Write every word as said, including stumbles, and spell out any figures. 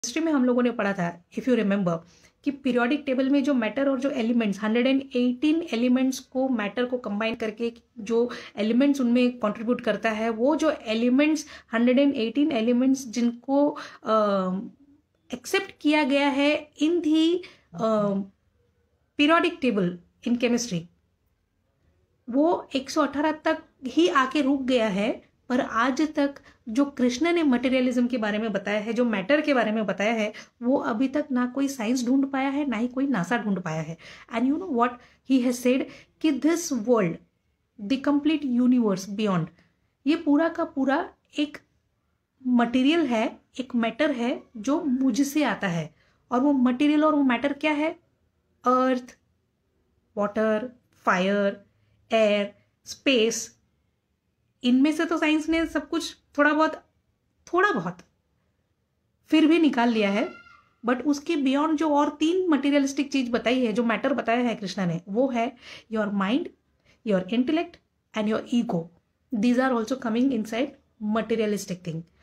History में हम लोगों ने पढ़ा था, इफ़ यू रिमेंबर, कि पीरियोडिक टेबल में जो मैटर और जो एलिमेंट्स एक सौ अठारह एलिमेंट्स को मैटर को कंबाइन करके जो एलिमेंट्स उनमें कंट्रीब्यूट करता है, वो जो एलिमेंट्स एक सौ अठारह एलिमेंट्स जिनको एक्सेप्ट किया गया है in the periodic table in chemistry, वो एक सौ अठारह तक ही आके रुक गया है। पर आज तक जो कृष्ण ने मटेरियलिज्म के बारे में बताया है, जो मैटर के बारे में बताया है, वो अभी तक ना कोई साइंस ढूंढ पाया है, ना ही कोई नासा ढूंढ पाया है। And you know what he has said कि this world, the complete universe beyond, ये पूरा का पूरा एक मटेरियल है, एक मैटर है जो मुझसे आता है। और वो मटेरियल और वो मैटर क्या है? Earth, water, fire, air, space. इनमें से तो साइंस ने सब कुछ थोड़ा बहुत थोड़ा बहुत फिर भी निकाल लिया है, बट उसके बियॉन्ड जो और तीन मटेरियलिस्टिक चीज बताई है, जो मैटर बताया है कृष्णा ने, वो है your mind, your intellect and your ego. These are also coming inside materialistic thing.